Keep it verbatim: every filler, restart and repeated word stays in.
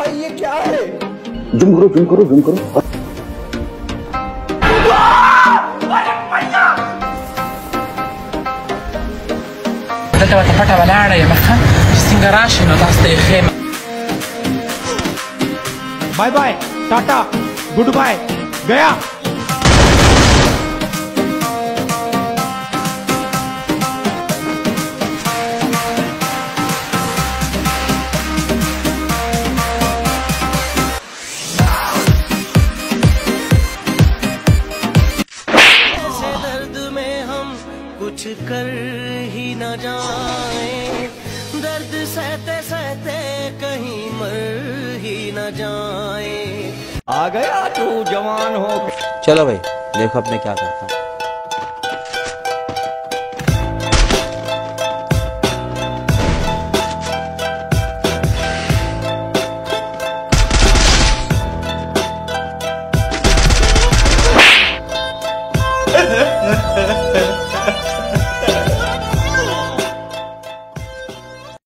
भाई ये क्या है? जूम करो जूम करो जूम करो। Date la tapata valare ya maka singarashi no taste khema. Bye bye tata goodbye गया। ऐसे दर्द में हम कुछ कर ही न जाए, दर्द सहते सहते कहीं मर ही न जाए। आ गया तू जवान हो। चलो भाई देखो अब मैं क्या करता हूँ।